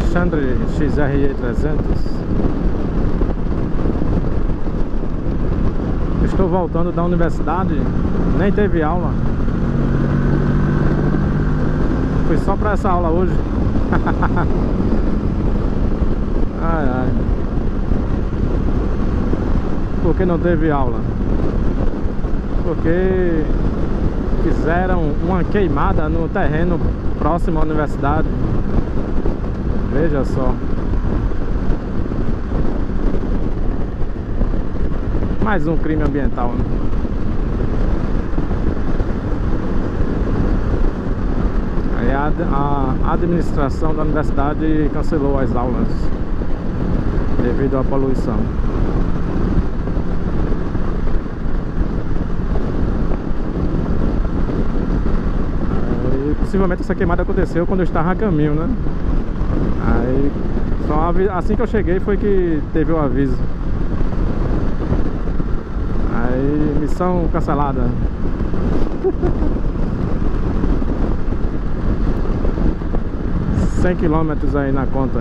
Alexandre XRE 300. Estou voltando da universidade, nem teve aula. Fui só para essa aula hoje. Ai, ai. Por que não teve aula? Porque fizeram uma queimada no terreno próximo à universidade. Veja só. Mais um crime ambiental, né? Aí a administração da universidade cancelou as aulas devido à poluição. Possivelmente essa queimada aconteceu quando eu estava a caminho, né? Aí só assim que eu cheguei foi que teve o aviso. Aí missão cancelada. R$100 km aí na conta.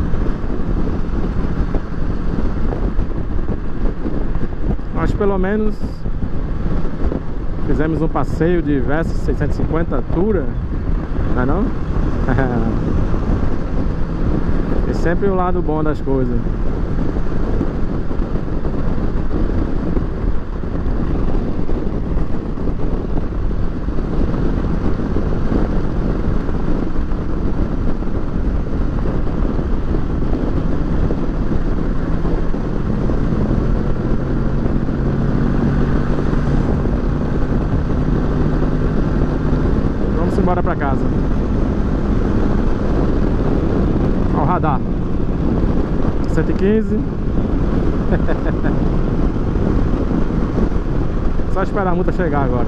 Mas pelo menos fizemos um passeio de Versys 650 Tourer, não é não? É sempre o lado bom das coisas. Embora pra casa. Ó, o radar 115. Só esperar a multa chegar agora.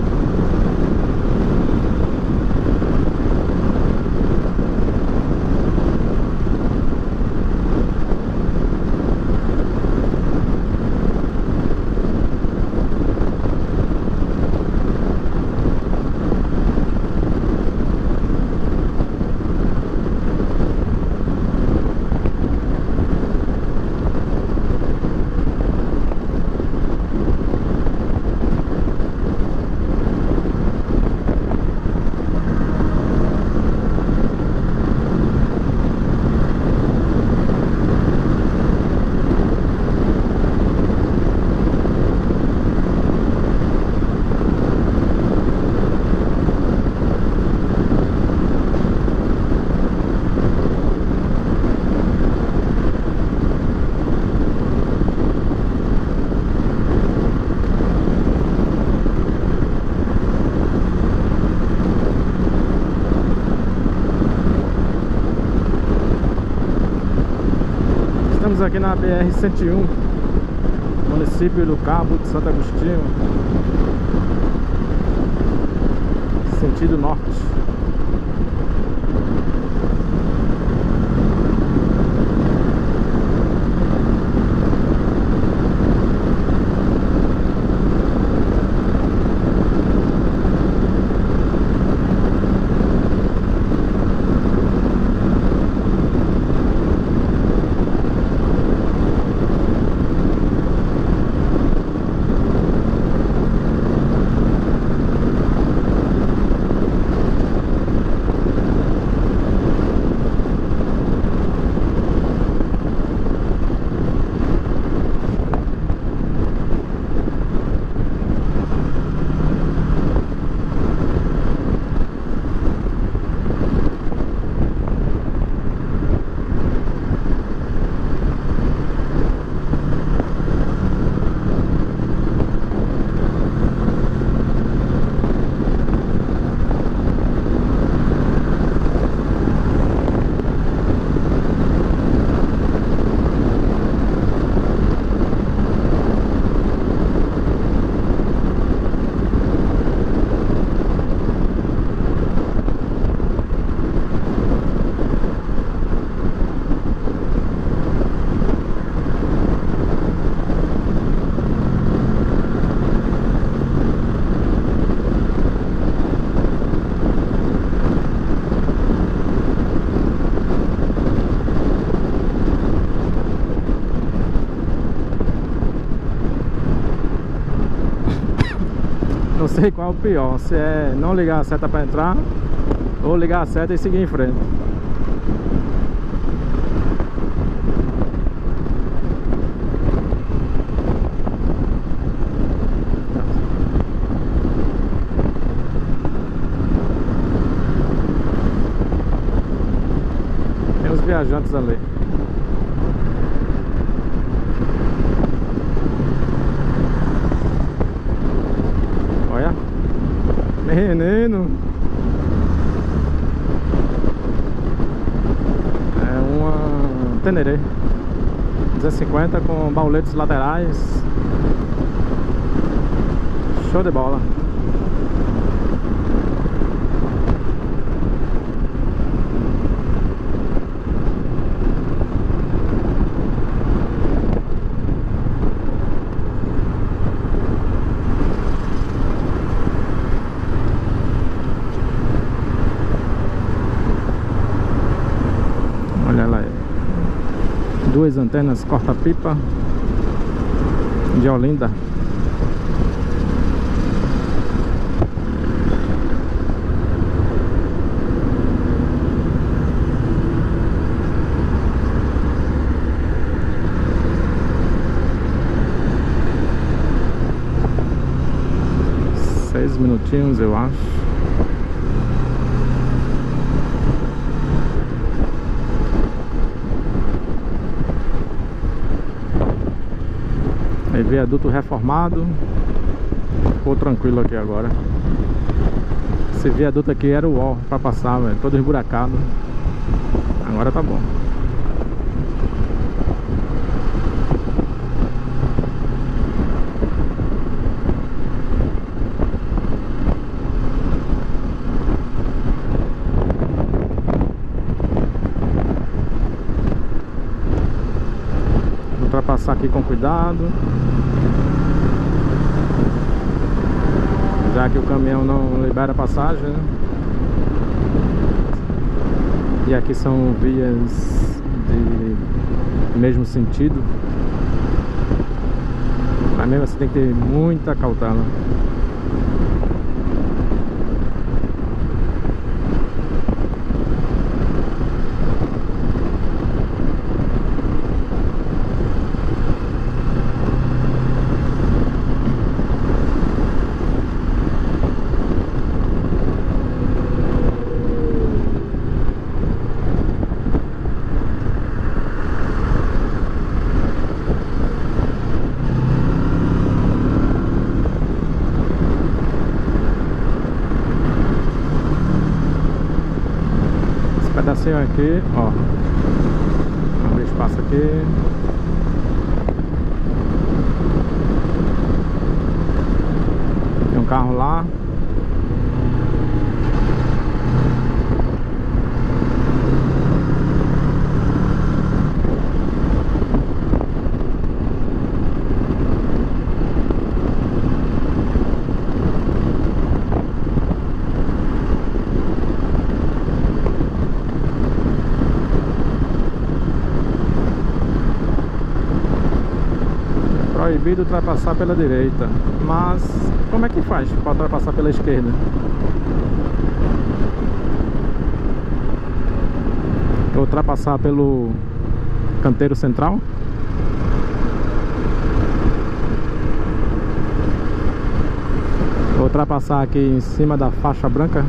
Estamos aqui na BR-101, município do Cabo de Santo Agostinho, sentido norte. sei qual é o pior, se é não ligar a seta para entrar ou ligar a seta e seguir em frente. Tem os viajantes ali. Olha, menino, é uma Teneré 250 com bauletes laterais. Show de bola. Olha lá aí. Duas antenas corta-pipa de Olinda. Seis minutinhos, eu acho. Aí, viaduto reformado. Ficou tranquilo aqui agora. Esse viaduto aqui era o ó pra passar, velho, todo esburacado. Agora tá bom. Ultrapassar aqui com cuidado, já que o caminhão não libera passagem, né? E aqui são vias de mesmo sentido, mas mesmo assim tem que ter muita cautela. Pedacinho aqui, ó, abrir espaço aqui. Tem um carro lá. Proibido ultrapassar pela direita, mas como é que faz para ultrapassar pela esquerda? Ultrapassar pelo canteiro central? Ultrapassar aqui em cima da faixa branca?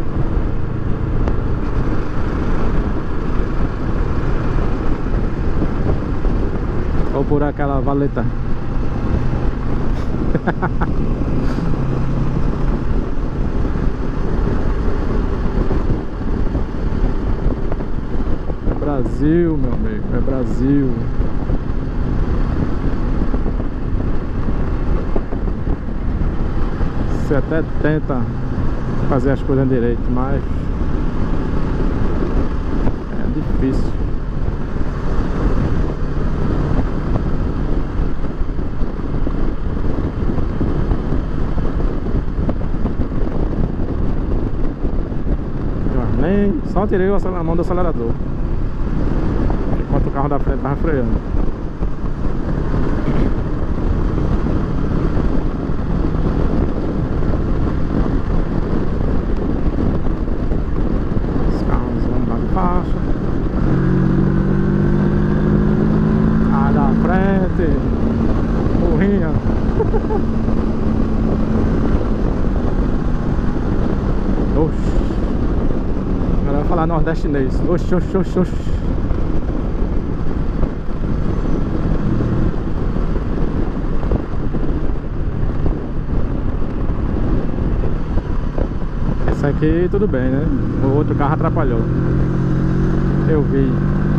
Ou por aquela valeta? É Brasil, meu amigo, é Brasil. Você até tenta fazer as coisas direito, mas é difícil. Só tirei a mão do acelerador enquanto o carro da frente estava freando. faixa. Ah, da frente. Morrinha. Oxi. Agora vai falar nordestinês. Oxi, oxi, oxi, oxi. Esse aqui tudo bem, né? O outro carro atrapalhou. Eu vi.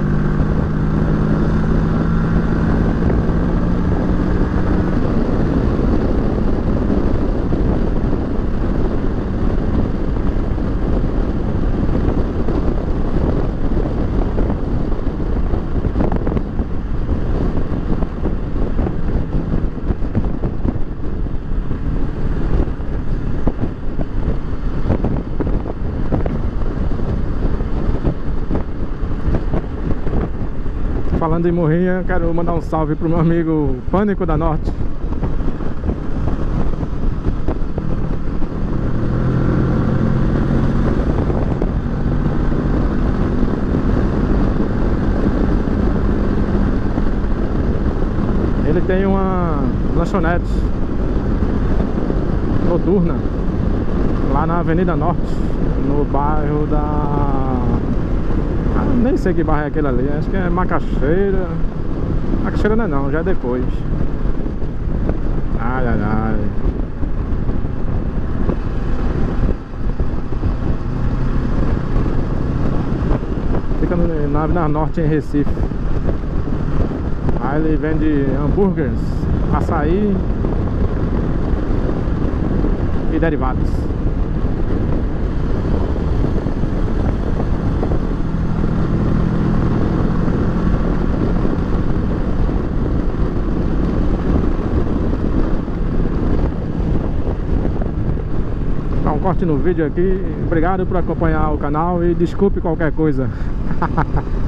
Falando em Morrinha, quero mandar um salve pro meu amigo Pânico da Norte. Ele tem uma lanchonete noturna lá na Avenida Norte, no bairro da... nem sei que bairro é aquele ali, acho que é Macaxeira. Macaxeira não é não, já é depois. Ai, ai, ai. Fica na Avenida Norte, em Recife. Aí ele vende hambúrgueres, açaí e derivados. Dá um corte no vídeo aqui. Obrigado por acompanhar o canal e desculpe qualquer coisa.